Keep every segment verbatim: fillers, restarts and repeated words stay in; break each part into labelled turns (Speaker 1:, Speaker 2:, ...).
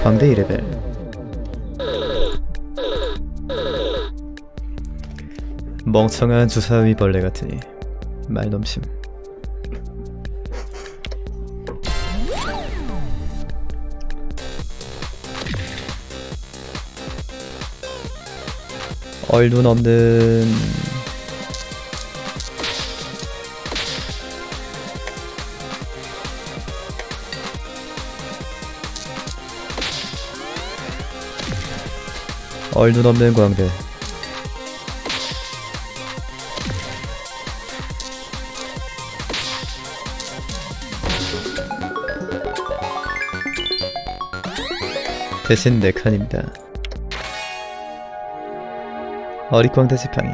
Speaker 1: 광대 이 레벨. 멍청한 주사위 벌레 같으니 말넘심. 얼눈 없는 얼눈 없는 광대. 대신 네 칸입니다. 어릿광대 지팡이.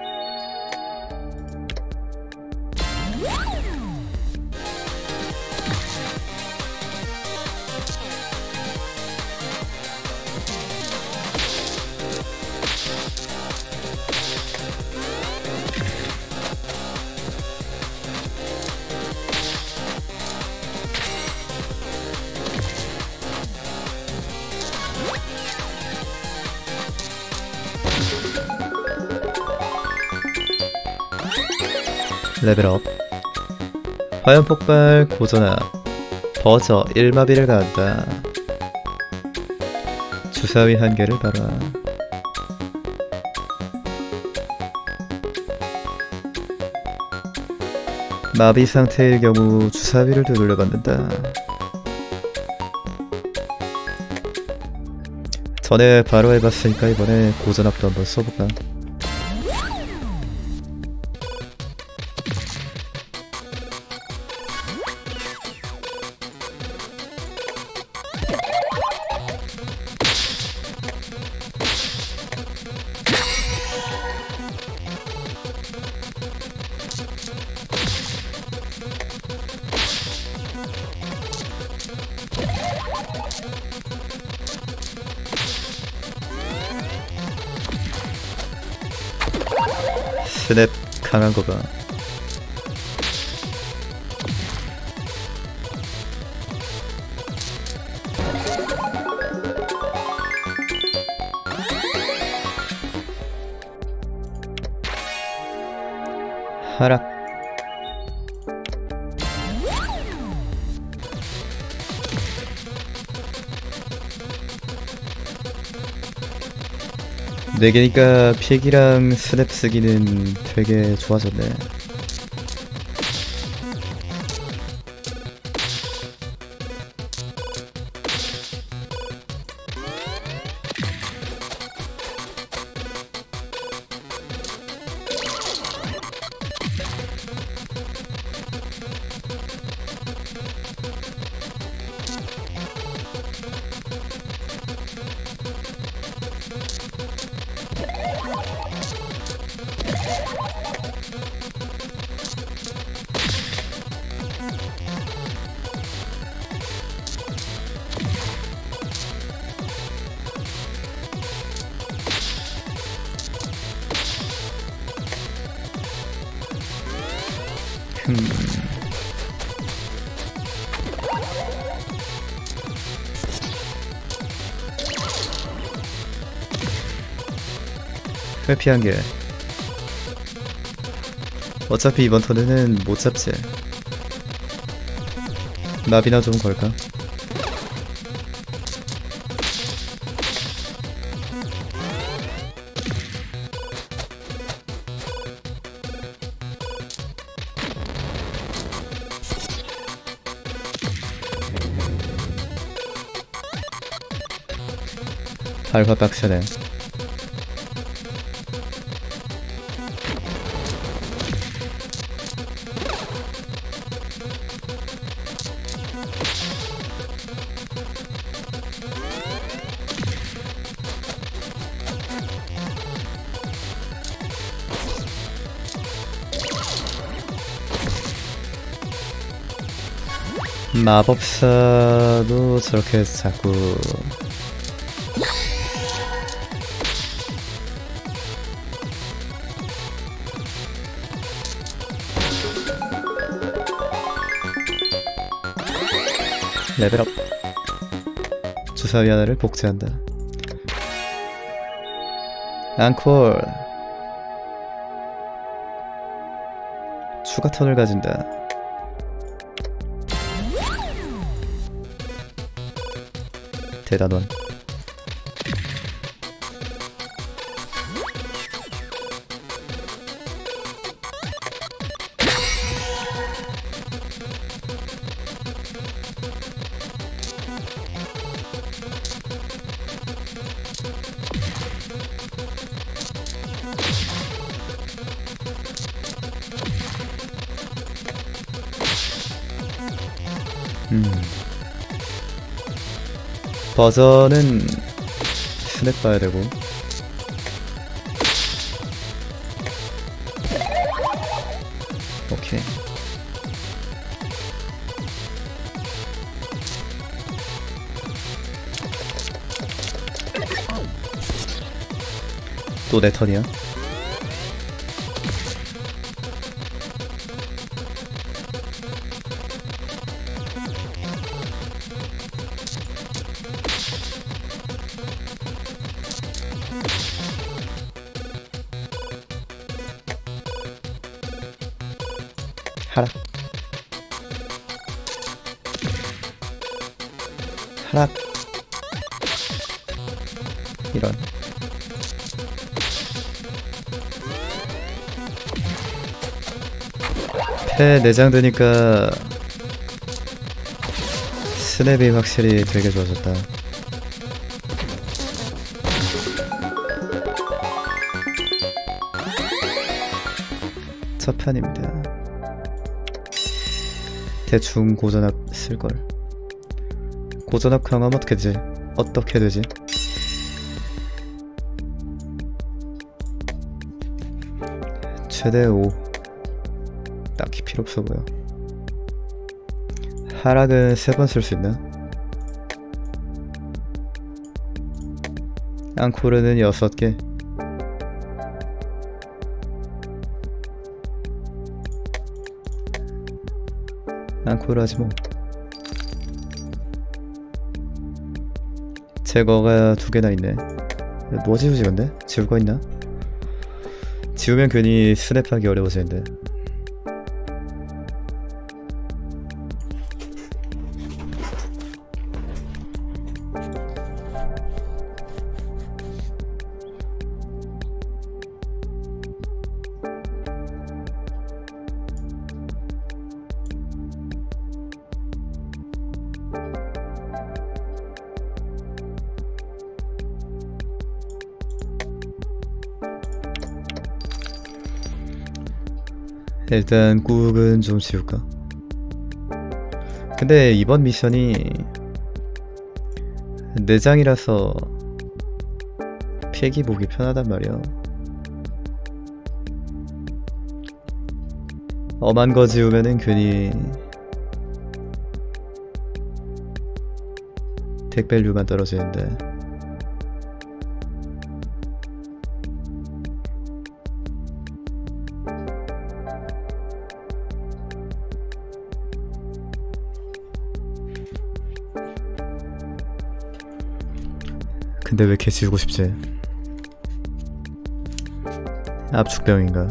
Speaker 1: 레벨업. 화염폭발 고전압. 버저 일 마비를 가한다. 주사위 한 개를 봐라. 마비 상태일 경우 주사위를 되돌려 받는다. 전에 바로 해봤으니까 이번에 고전압도 한번 써볼까. 스냅 강한 거 봐. 하락. 네 개니까 픽이랑 스냅 쓰기는 되게 좋아졌네. 음. 회피한 게 어차피 이번 턴에는 못 잡지. 나비나 좀 걸까? 발화 빡세네. 마법사도 저렇게 자꾸 레벨업. 주사위 하나를 복제한다. 앙콜. 추가 턴을 가진다. 대단원. 음. 버전은 스냅 봐야 되고. 오케이. 또 내 턴이야. 하락. 하락. 이런. 패 내장되니까 스냅이 확실히 되게 좋아졌다. 첫 판입니다. 대충 고전압 쓸걸. 고전압 강화하면 어떻게 되지? 어떻게 되지? 최대 오. 딱히 필요 없어 보여. 하락은 세 번 쓸 수 있나? 앙코르는 여섯 개. 앙코르 하지 뭐. 제거가 두 개나 있네. 뭐 지우지 근데? 지울 거 있나? 지우면 괜히 스냅하기 어려워지는데. 일단 꾹은 좀 지울까? 근데 이번 미션이 내장이라서 피해기 보기 편하단 말이야. 엄한 거 지우면은 괜히 덱밸류만 떨어지는데. 근데 왜 이렇게 지우고 싶지? 압축병인가?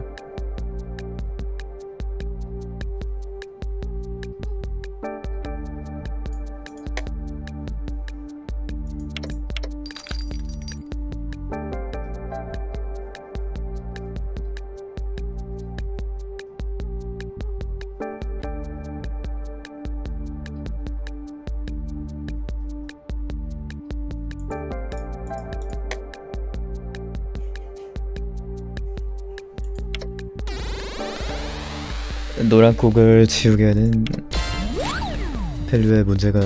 Speaker 1: 노란 곡을 지우기에는 밸류에 문제가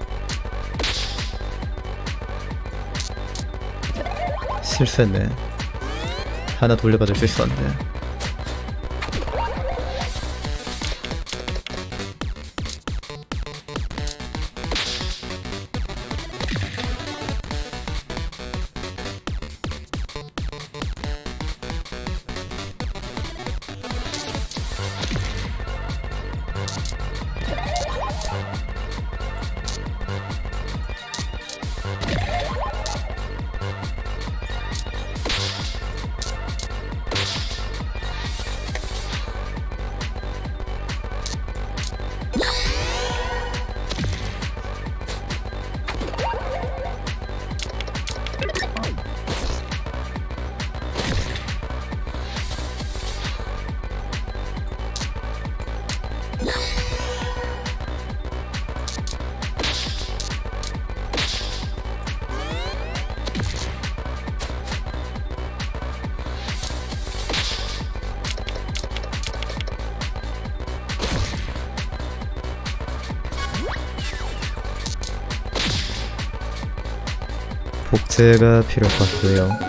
Speaker 1: 실수했네. 하나 돌려받을 수 있었는데. 복제가 필요할 것 같고요.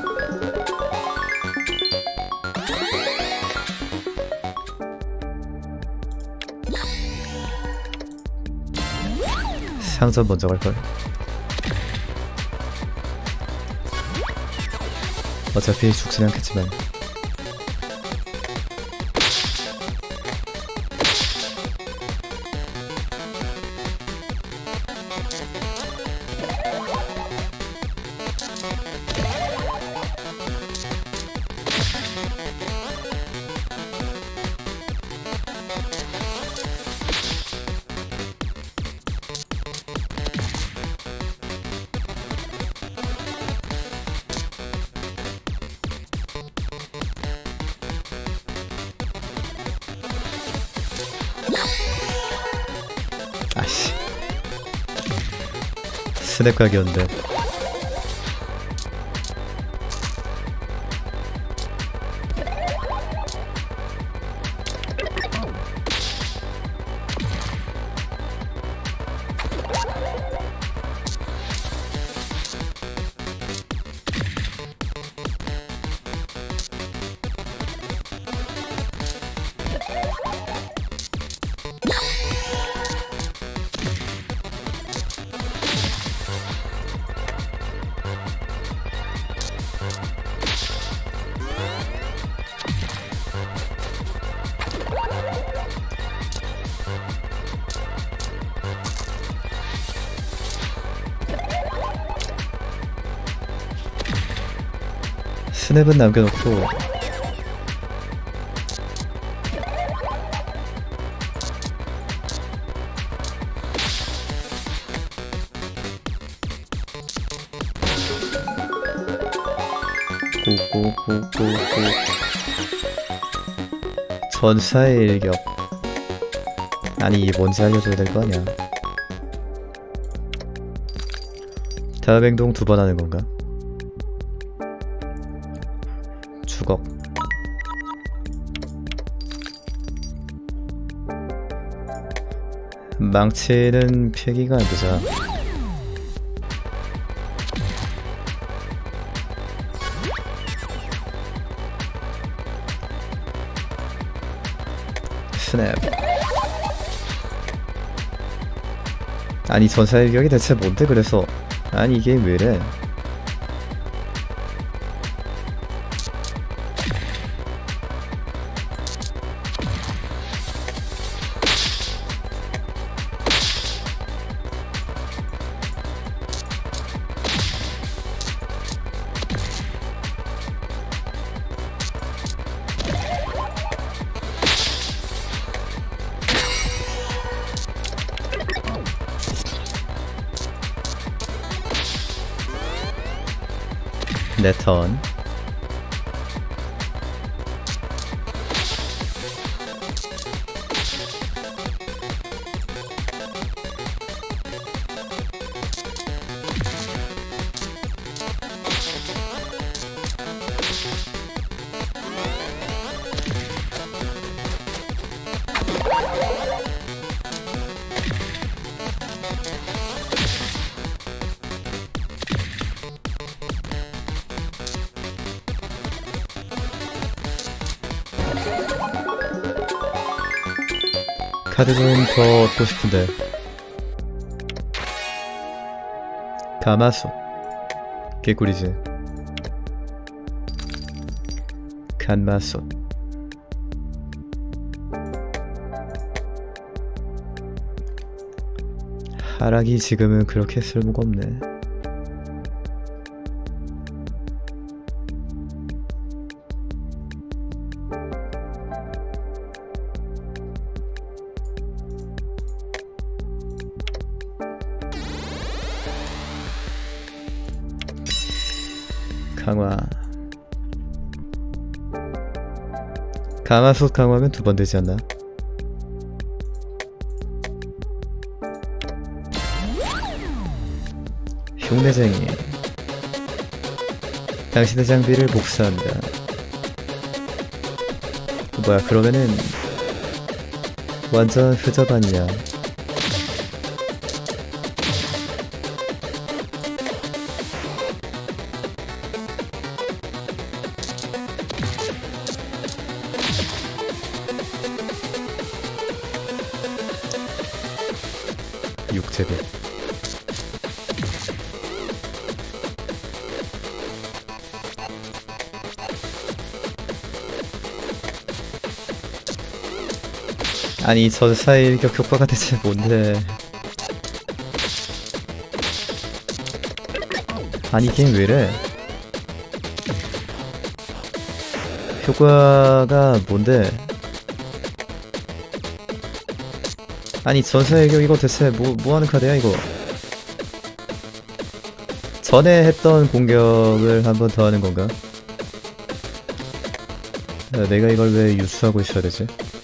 Speaker 1: 상점 먼저 갈걸. 어차피 죽진 않겠지만. 아씨, 스냅 각이었는데. 스냅은 남겨놓고 고고고고고 전사의 일격. 아니 이게 뭔지 알려줘야 될 거 아니야. 다음 행동 두 번 하는 건가? 주걱. 망치는 필기가 안 되자. 스냅. 아니 전사의 일격이 대체 뭔데 그래서. 아니 이게 왜래. 내 턴. 카드 좀 더 얻고 싶은데. 가마솥 개꿀이지. 간마솥 하락이 지금은 그렇게 쓸모가 없네. 강화 가마솥 강화하면 두 번 되지 않나? 흉내쟁이 당신의 장비를 복사한다. 뭐야 그러면은 완전 흐저반이야. 육제비 아니 전사의 일격 효과가 대체 뭔데. 아니 게임 왜이래. 효과가 뭔데. 아니 전사의 일격 이거 대체 뭐, 뭐하는 카드야 이거. 전에 했던 공격을 한 번 더 하는 건가? 야, 내가 이걸 왜 유수하고 있어야 되지?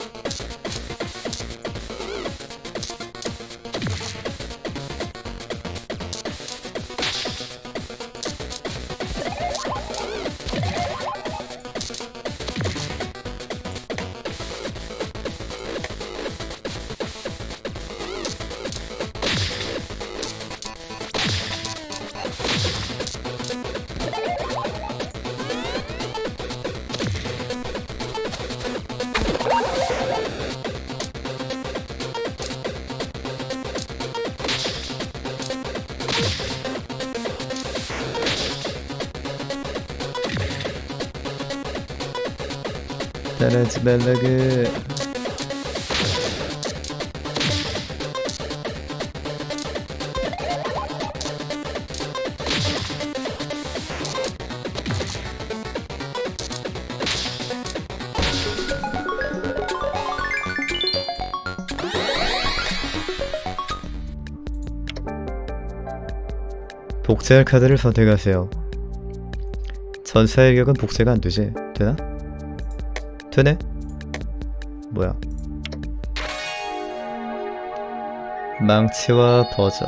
Speaker 1: 나는 지멜라그 복제할 카드를 선택하세요. 전사의 일격은 복제가 안되지? 되나? 되네? 뭐야? 망치와 버전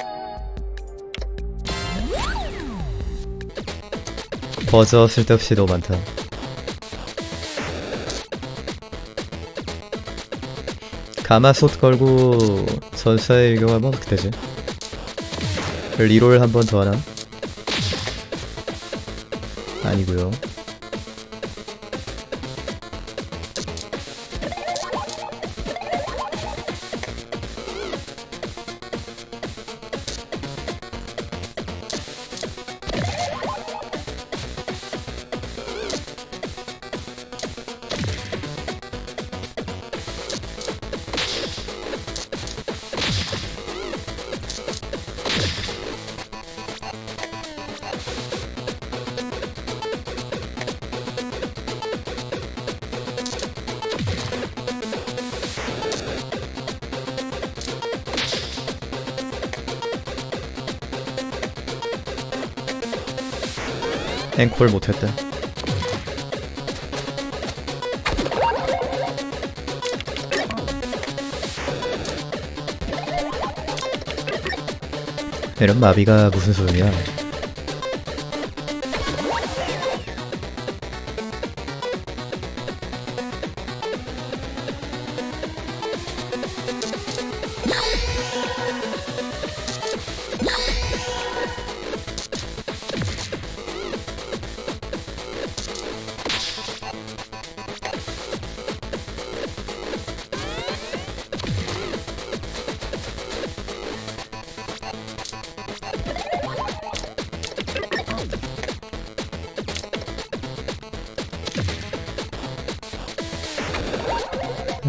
Speaker 1: 버저 쓸데없이 너무 많다. 가마솥 걸고 전사의 일격하면 어떻게 되지? 리롤 한 번 더 하나? 아니구요. 앵콜 못했다. 이런 마비가 무슨 소용이야.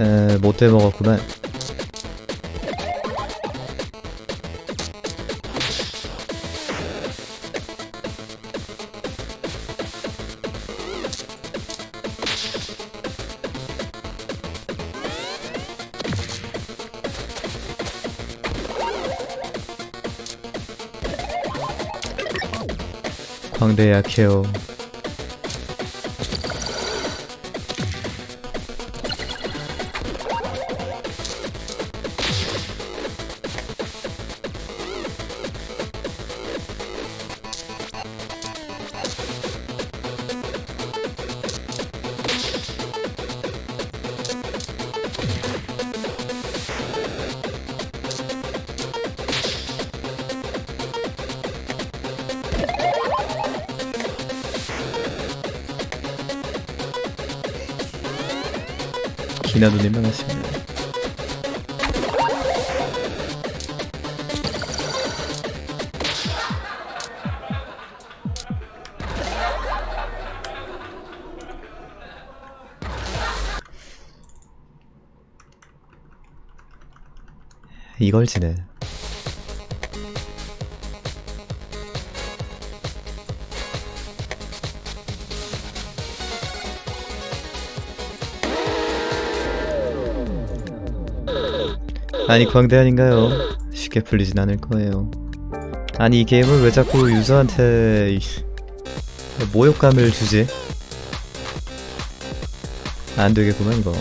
Speaker 1: 에, 못돼 먹었구만. 광대 약해요. 기나누님만 하시면 이걸 지네. 아니 광대 아닌가요? 쉽게 풀리진 않을 거예요. 아니 이 게임을 왜 자꾸 유저한테 모욕감을 주지? 안 되겠구만 이거.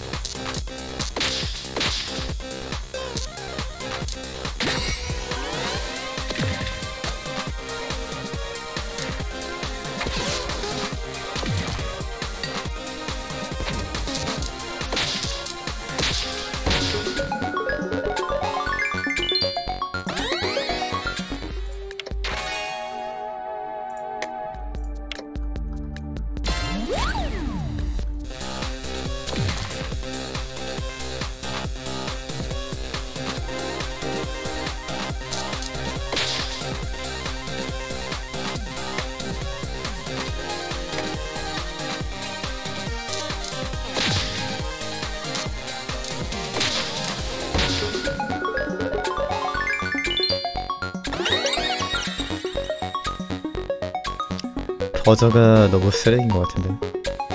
Speaker 1: 버저가 너무 쓰레기인 것 같은데.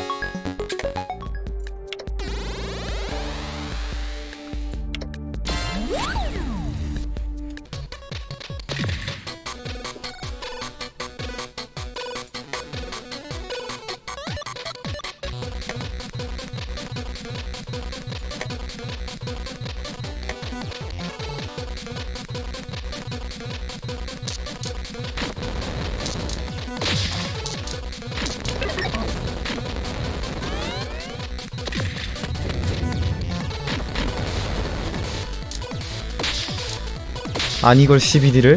Speaker 1: 아니 이걸 씨비디를?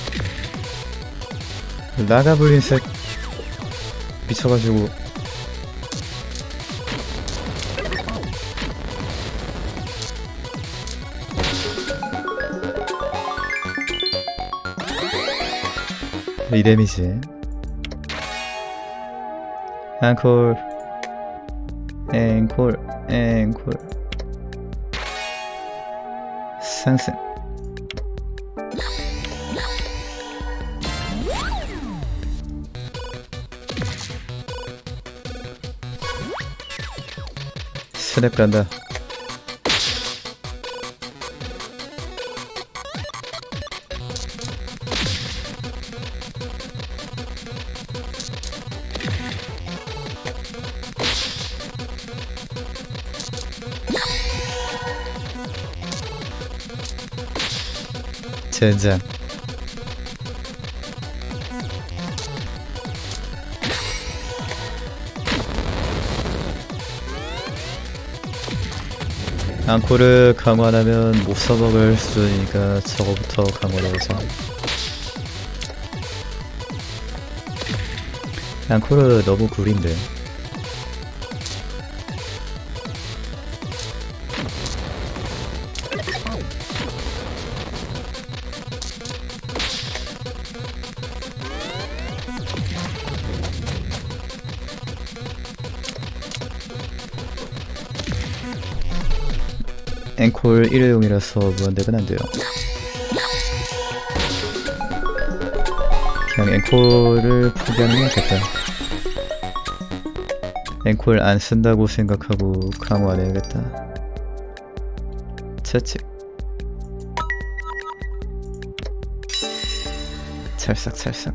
Speaker 1: 나가불린 색 미쳐가지고. 이 데미지. 앵콜 앵콜 앵콜 상승. 스냅 간다. 젠장. 앙코르 강화하면 못 써먹을 수준이니까 저거부터 강화를 해보자. 앙코르 너무 구린데. 앵콜 일회용이라서 무한덱은 안돼요. 그냥 앵콜을 포기하는 게 낫겠다. 앵콜 안 쓴다고 생각하고 강화 안 해야겠다. 채찍. 찰싹찰싹.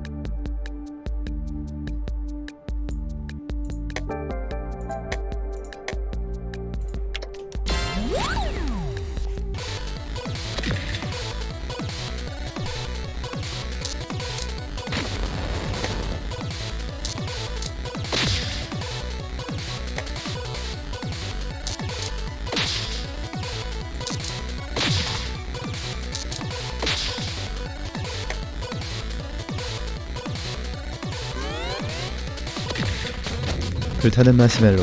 Speaker 1: 불타는 마시멜로.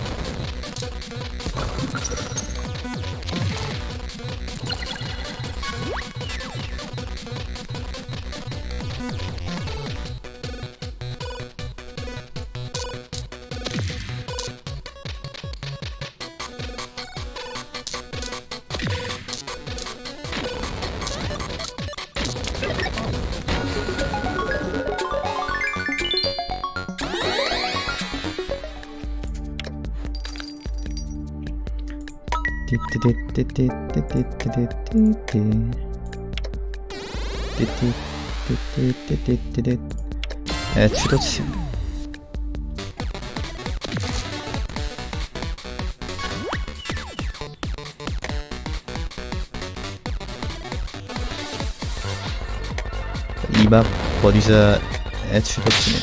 Speaker 1: 에 추도치. 이막 버리자. 에 추도치는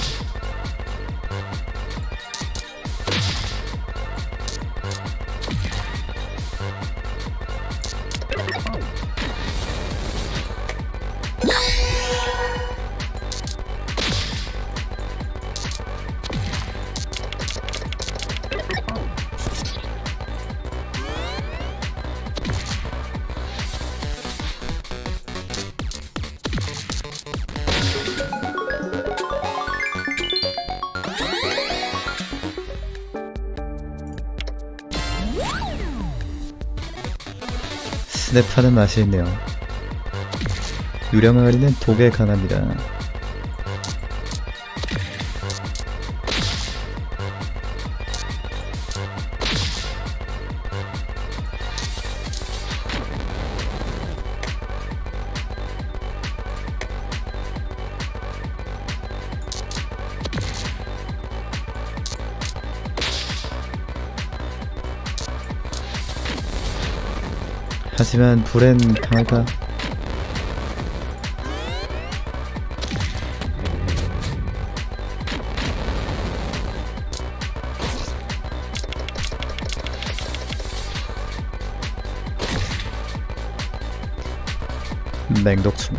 Speaker 1: 스냅하는 맛이 있네요. 유령아가리는 독에 강합니다. 하지만 불엔 강할까? 맹독충네.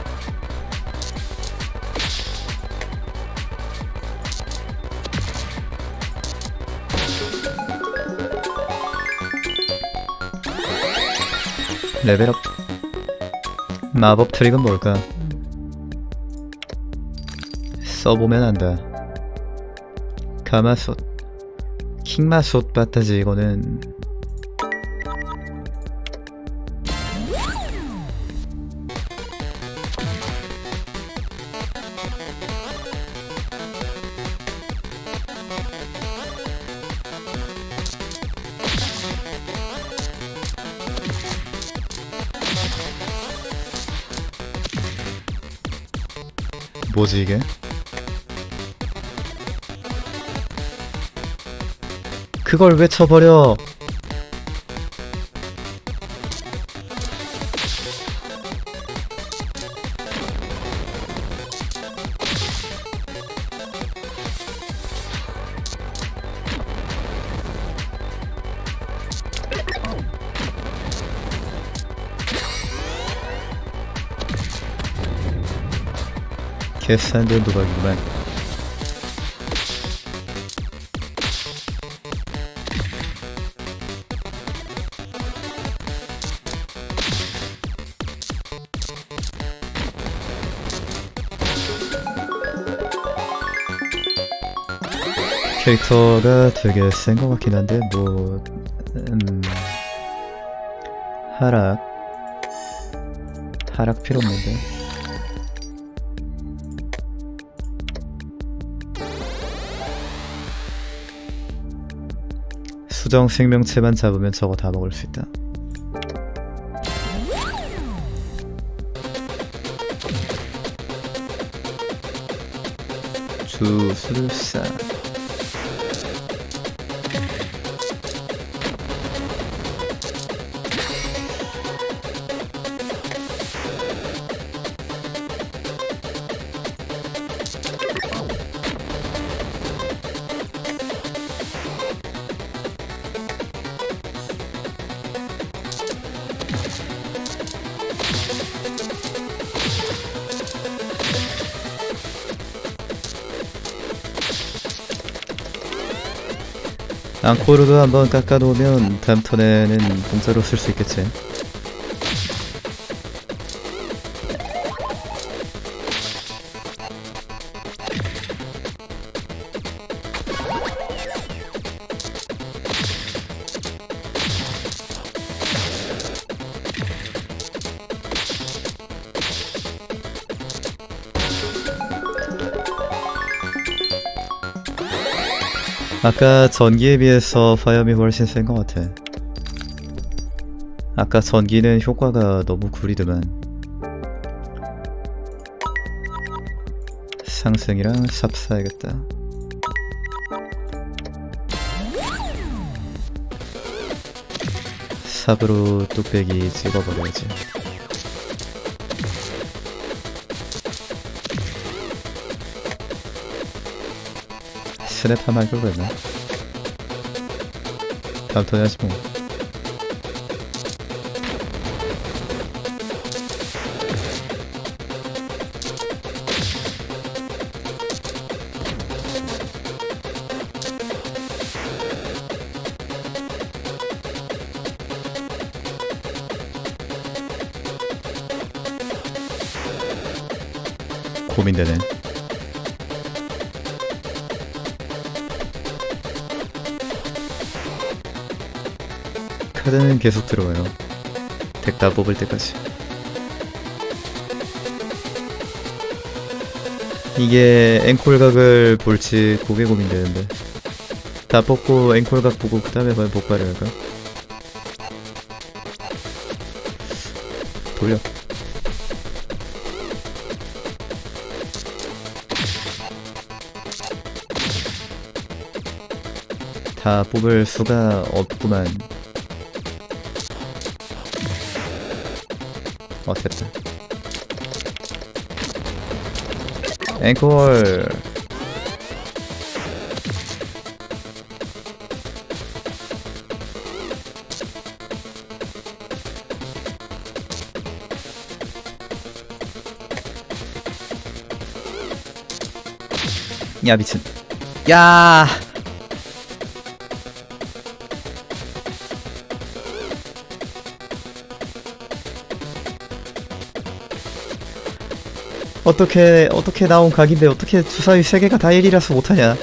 Speaker 1: 레벨업. 마법 트릭은 뭘까? 써보면 안다. 가마솥. 킹마솥 바타지 이거는. 뭐지 이게? 그걸 왜 쳐버려? 개싼데 도박이구만. 캐릭터가 되게 센 것 같긴 한데 뭐... 음... 하락. 하락 필요 없는데. 수정 생명체만 잡으면 저거 다 먹을 수 있다. 주술사. 앙코르도 한번 깎아놓으면 다음 턴에는 공짜로 쓸 수 있겠지. 아까 전기에 비해서 화염이 훨씬 센 것 같아. 아까 전기는 효과가 너무 구리더만. 상승이랑 삽 사야겠다. 삽으로 뚝배기 찍어버려야지. 스냅 하면 할걸 그랬나? 다음 턴에 하지 뭐. 고민되네. 카드는 계속 들어와요. 덱 다 뽑을 때까지. 이게 앵콜각을 볼지 그게 고민되는데. 다 뽑고 앵콜각 보고 그 다음에 과연 복발을 할까? 돌려. 다 뽑을 수가 없구만. 어, 됐다. 앵콜. 야, 미친. 야. 어떻게 어떻게 나온 각인데 어떻게 주사위 세 개가 다 일이라서 못하냐?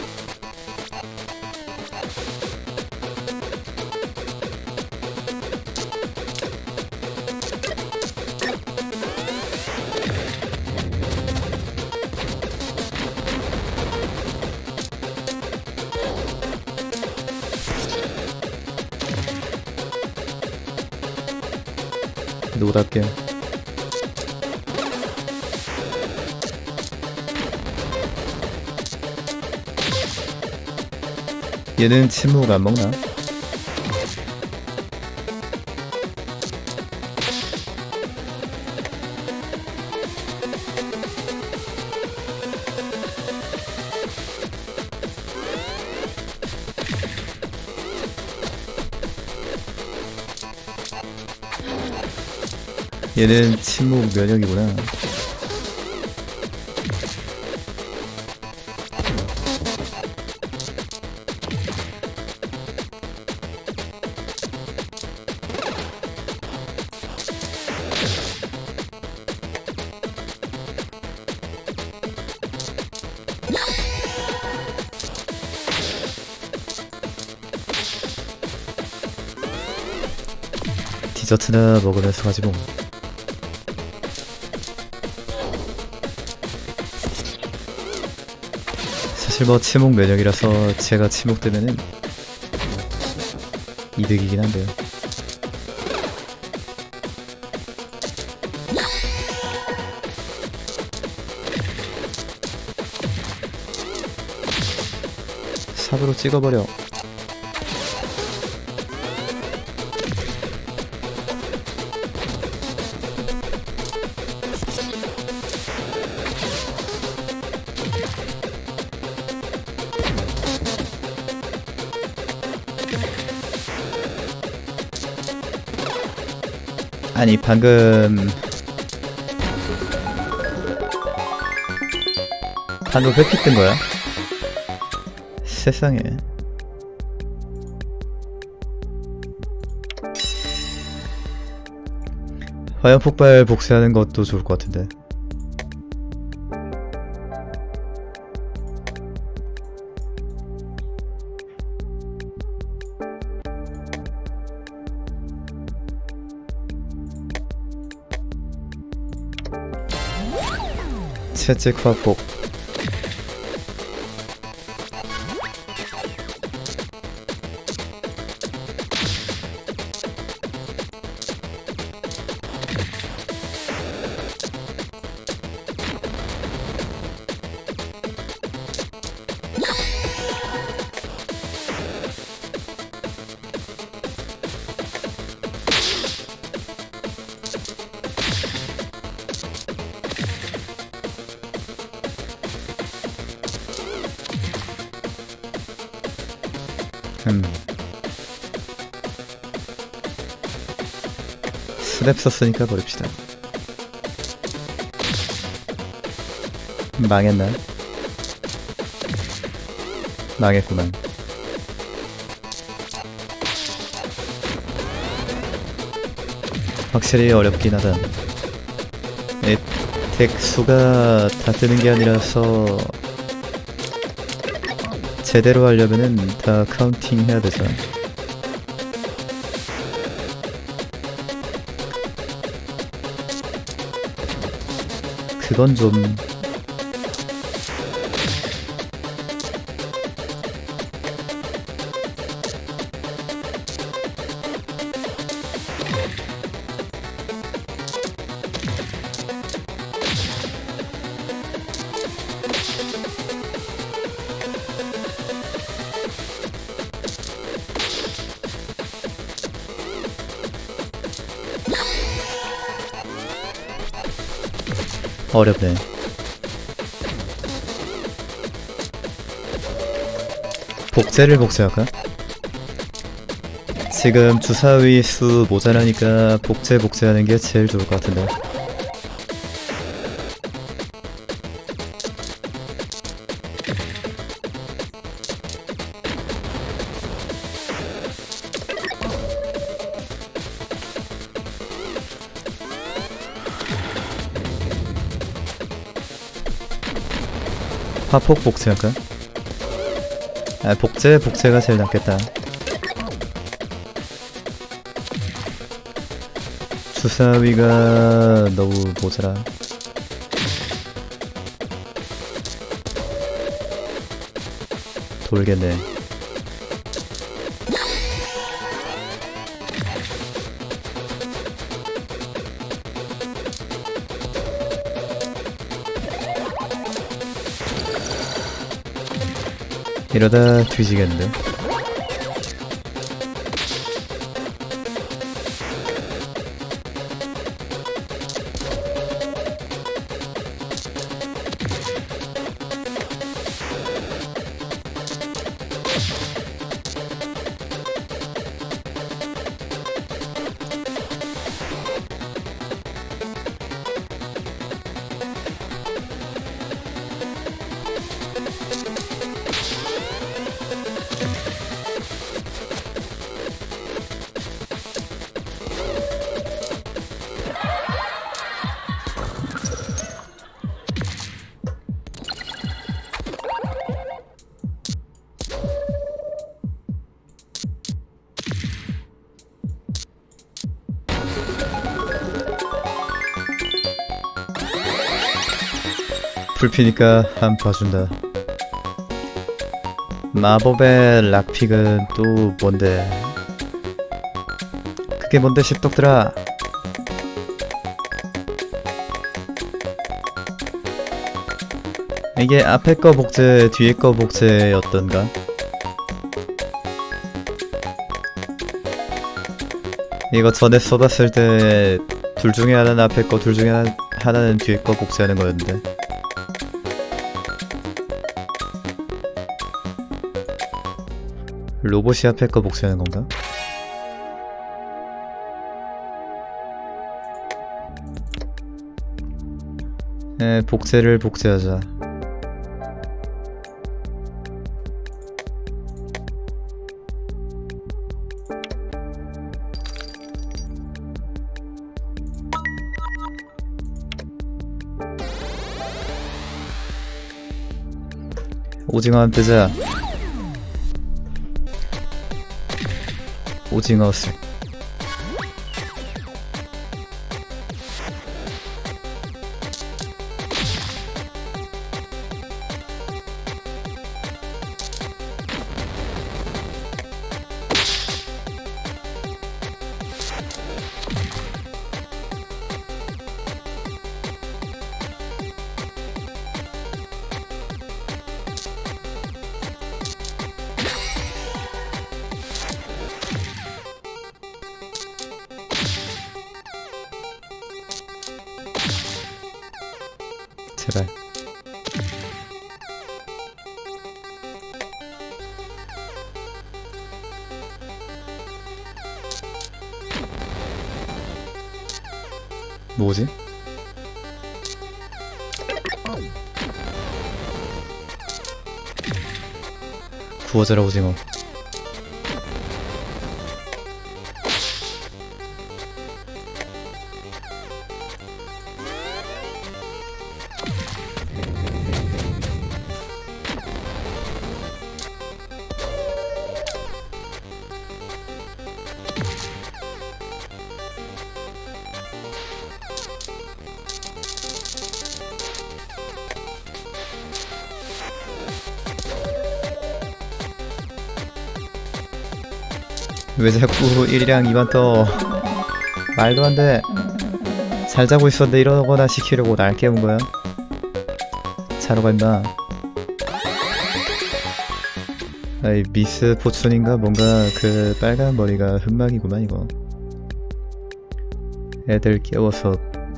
Speaker 1: 노답게. 얘는 침묵 안 먹나? 얘는 침묵 면역이구나. 디저트나 먹으면서 가지 뭐. 사실 뭐 치목 면역이라서 제가 치목되면은 이득이긴 한데요. 삽으로 찍어버려. 아니 방금 방금 회피 뜬 거야? 세상에. 화염 폭발 복사하는 것도 좋을 것 같은데. 채찍 화폭. 음. 스냅 썼으니까 버립시다. 망했나? 망했구만. 확실히 어렵긴 하다. 혜택 수가 다 뜨는 게 아니라서 제대로 하려면은 다 카운팅 해야 되잖아. 그건 좀 어렵네. 복제를 복제할까? 지금 주사위 수 모자라니까 복제 복제하는 게 제일 좋을 것 같은데. 화폭 복제할까? 아, 복제 복제가 제일 낫겠다. 주사위가 너무 모자라. 돌겠네. 이러다 뒤지겠는데? 풀피니까 한 봐준다. 마법의 락픽은 또 뭔데? 그게 뭔데 십덕들아? 이게 앞에 거 복제, 뒤에 거 복제였던가? 이거 전에 써봤을 때 둘 중에 하나는 앞에 거, 둘 중에 하나, 하나는 뒤에 거 복제하는 거였는데. 로봇이 앞에 거 복제하는 건가? 에, 복제를 복제하자. 오징어 한 뜨자. 오징어 술. 제발. 뭐지? 구워져라 오징어. 왜 자꾸 일이랑 이만 떠. 말도 안 돼. 잘 자고 있었는데 이러거나 시키려고 날 깨운 거야? 자러 가 임마. 아이 미스 포춘인가 뭔가 그 빨간 머리가 흑막이구만 이거. 애들 깨워서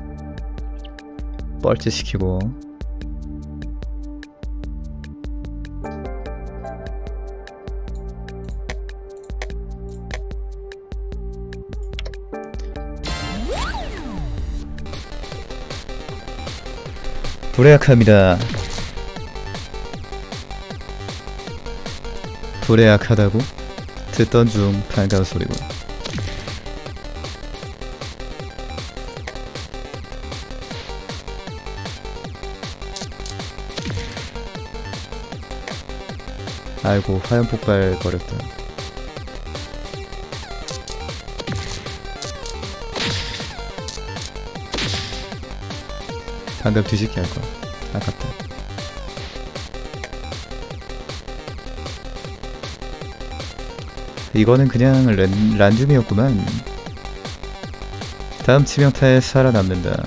Speaker 1: 뻘짓 시키고. 불에 약합니다. 불에 약하다고? 듣던 중 반가운 소리군. 아이고 화염 폭발 버렸다. 방금 뒤집기 할걸. 아깝다. 이거는 그냥 랜, 란줌이었구만. 다음 치명타에 살아남는다.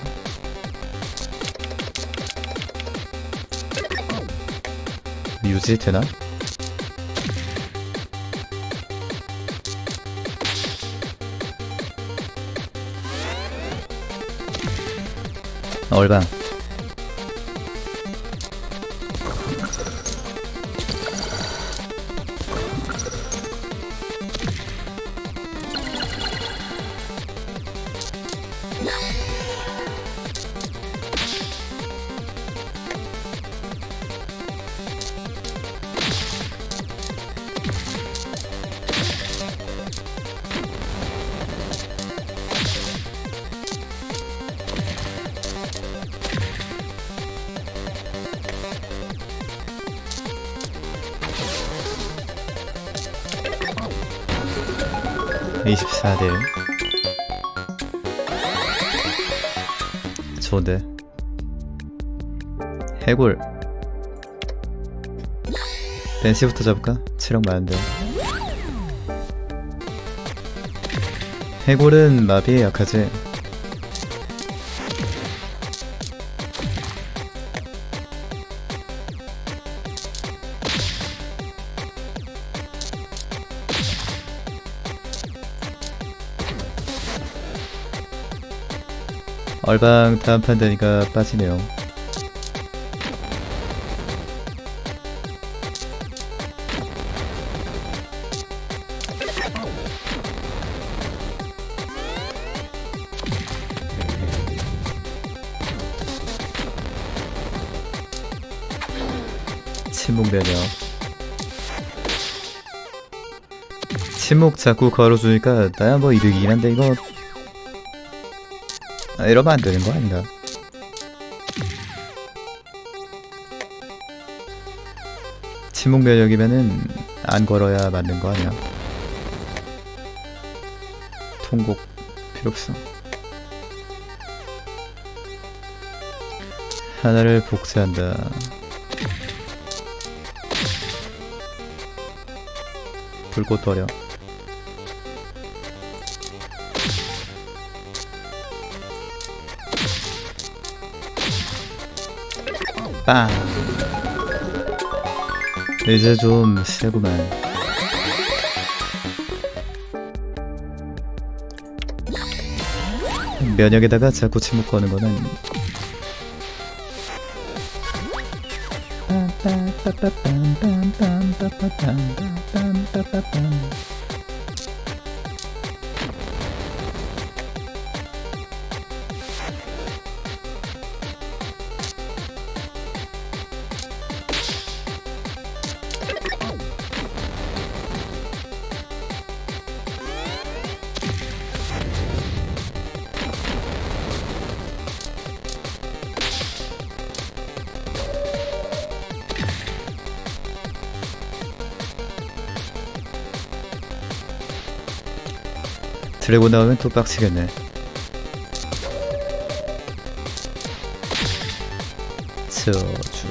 Speaker 1: 유지되나? 얼방. 이십사 대 일. 좋은데. 해골. 벤시부터 잡을까? 체력 많은데. 해골은 마비에 약하지. 얼방 다음 판 되니까 빠지네요. 침묵 매력. 침묵 자꾸 걸어주니까 나야 뭐 이득이긴 한데 이거 아, 이러면 안 되는 거 아닌가? 침묵 매력이면은 안 걸어야 맞는 거 아니야? 통곡 필요 없어. 하나를 복제한다. 불꽃 버려. 빵. 이제 좀 세구만. 면역에다가 자꾸 침묵 거는 거는 드래곤 나오면 또 빡치겠네. 저주.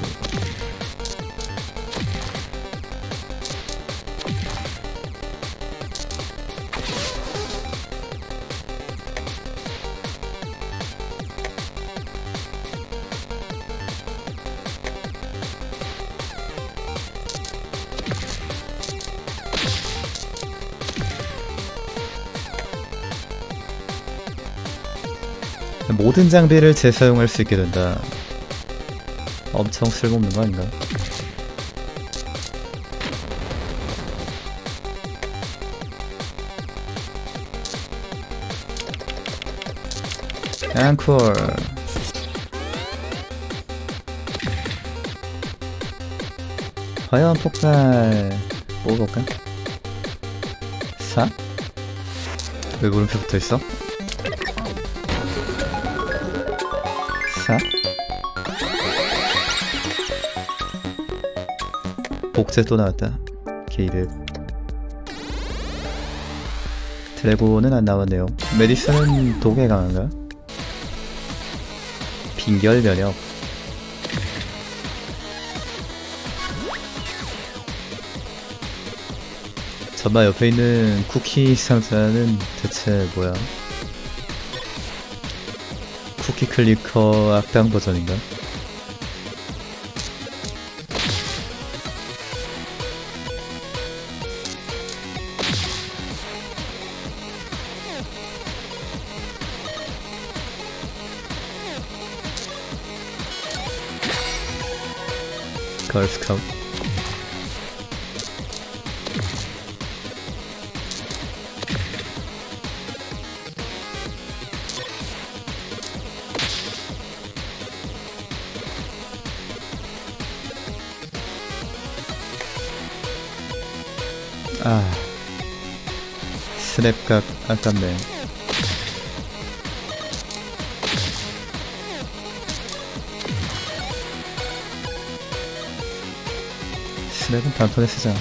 Speaker 1: 모든 장비를 재사용할 수 있게 된다. 엄청 쓸모없는 거 아닌가? 앙콜. 화염 폭발 뽑아볼까? 사? 왜 물음표 붙어있어? 사? 복제 또 나왔다. 게이드. 드래곤은 안 나왔네요. 메디슨은 독에 강한가? 빙결 면역. 전마 옆에 있는 쿠키 상자는 대체 뭐야? 쿠키 클리커 악당 버전인가? 걸스카우트. 아, 스냅각 아깝네. 스냅은 단턴에 쓰자.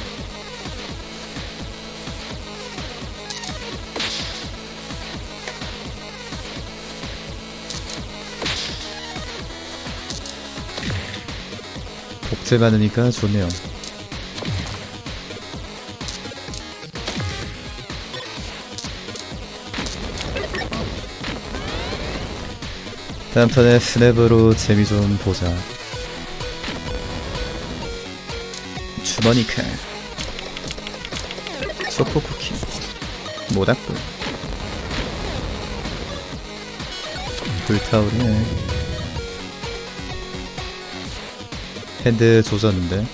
Speaker 1: 복제 많으니까 좋네요. 다음 턴에 스냅으로 재미 좀 보자. 주머니 칼, 초코 쿠키, 모닥불, 불타오르네. 핸드 조졌는데.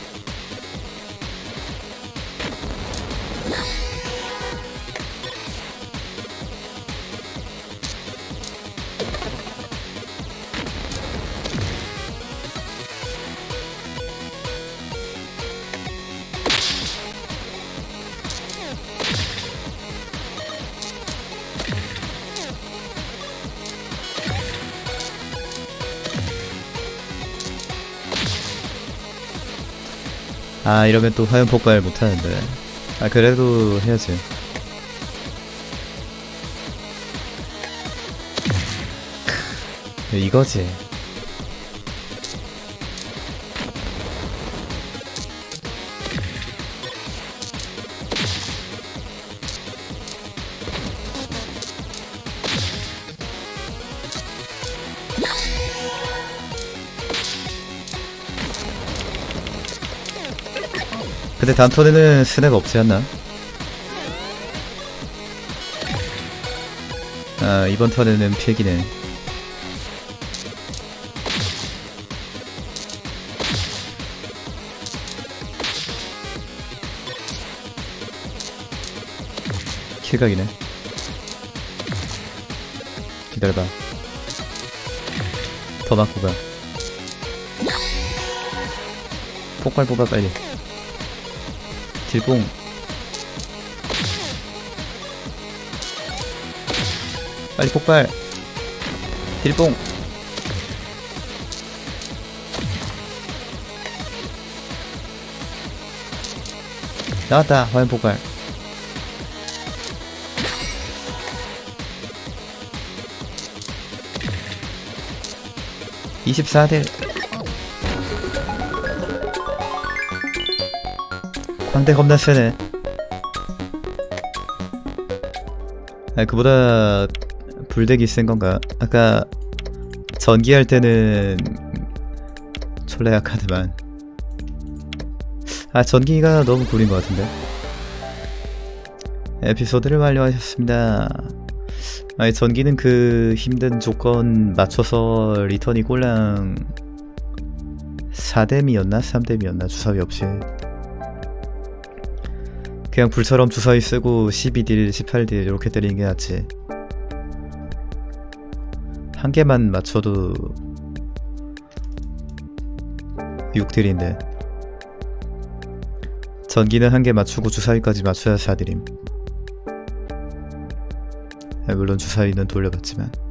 Speaker 1: 아, 이러면 또 화염 폭발 못하는데. 아, 그래도 해야지. 이거지. 근데 다음 턴에는 스냅 없지 않나? 아, 이번 턴에는 필기네. 킬각이네. 기다려봐. 더 맞고 가. 폭발 뽑아 빨리. 딜뽕. 빨리 폭발. 딜뽕. 나왔다. 화염 폭발. 이십사 딜. 상대 겁나 세네. 아, 그보다 불대기 센 건가? 아까 전기할 때는 졸라 약하더만. 아, 전기가 너무 구린 것 같은데. 에피소드를 완료하셨습니다. 아니, 전기는 그 힘든 조건 맞춰서 리턴이 꼴랑 사 뎀이었나? 삼 뎀이었나? 주사위 없이 그냥 불처럼 주사위 쓰고 십이 딜, 십팔 딜 이렇게 때리는 게 낫지. 한 개만 맞춰도 육 딜인데 전기는 한 개 맞추고 주사위까지 맞춰야 사 딜임. 물론 주사위는 돌려봤지만